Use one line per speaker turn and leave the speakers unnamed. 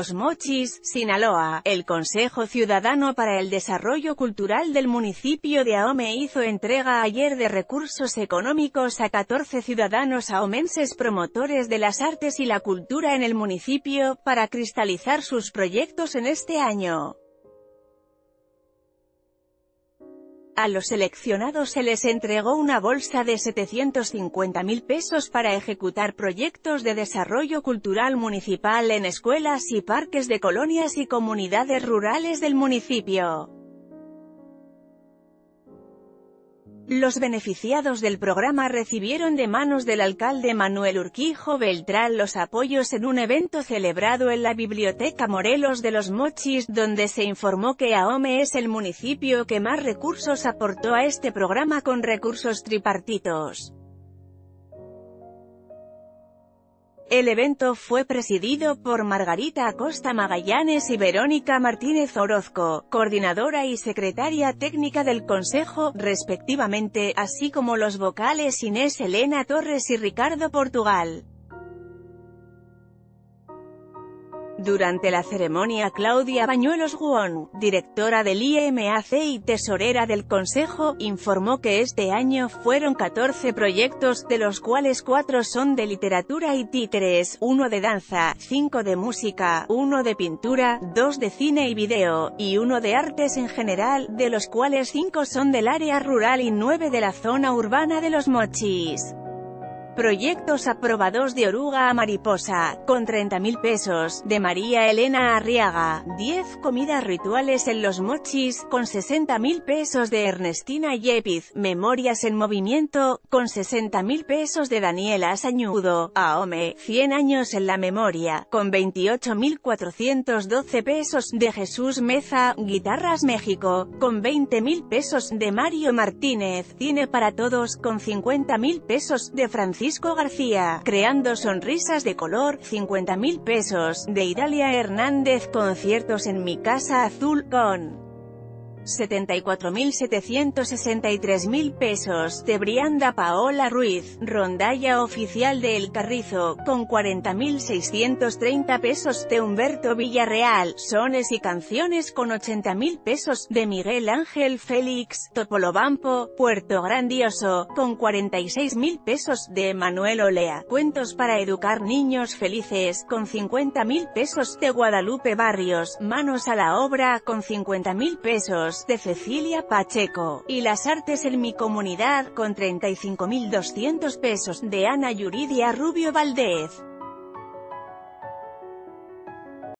Los Mochis, Sinaloa. El Consejo Ciudadano para el Desarrollo Cultural del municipio de Ahome hizo entrega ayer de recursos económicos a 14 ciudadanos ahomenses promotores de las artes y la cultura en el municipio, para cristalizar sus proyectos en este año. A los seleccionados se les entregó una bolsa de 750.000 pesos para ejecutar proyectos de desarrollo cultural municipal en escuelas y parques de colonias y comunidades rurales del municipio. Los beneficiados del programa recibieron de manos del alcalde Manuel Urquijo Beltrán los apoyos en un evento celebrado en la Biblioteca Morelos de Los Mochis, donde se informó que Ahome es el municipio que más recursos aportó a este programa con recursos tripartitos. El evento fue presidido por Margarita Acosta Magallanes y Verónica Martínez Orozco, coordinadora y secretaria técnica del Consejo, respectivamente, así como los vocales Inés Elena Torres y Ricardo Portugal. Durante la ceremonia, Claudia Bañuelos Guón, directora del IMAC y tesorera del Consejo, informó que este año fueron 14 proyectos, de los cuales 4 son de literatura y títeres, 1 de danza, 5 de música, 1 de pintura, 2 de cine y video, y 1 de artes en general, de los cuales 5 son del área rural y 9 de la zona urbana de Los Mochis. Proyectos aprobados de Oruga a Mariposa, con 30.000 pesos, de María Elena Arriaga. 10 comidas rituales en Los Mochis, con 60.000 pesos, de Ernestina Yepez. Memorias en movimiento, con 60.000 pesos, de Daniela Sañudo. Ahome, 100 años en la memoria, con 28.412 pesos, de Jesús Meza. Guitarras México, con 20.000 pesos, de Mario Martínez. Cine para Todos, con 50.000 pesos, de Francisco García. Creando Sonrisas de Color, 50.000 pesos, de Idalia Hernández. Conciertos en Mi Casa Azul, con 74.763.000 pesos, de Brianda Paola Ruiz. Rondalla oficial de El Carrizo, con 40.630 pesos, de Humberto Villarreal. Sones y canciones, con 80.000 pesos, de Miguel Ángel Félix. Topolobampo, Puerto Grandioso, con 46.000 pesos, de Manuel Olea. Cuentos para educar niños felices, con 50.000 pesos, de Guadalupe Barrios. Manos a la obra, con 50.000 pesos, de Cecilia Pacheco. Y las artes en mi comunidad, con 35.200 pesos, de Ana Yuridia Rubio Valdez.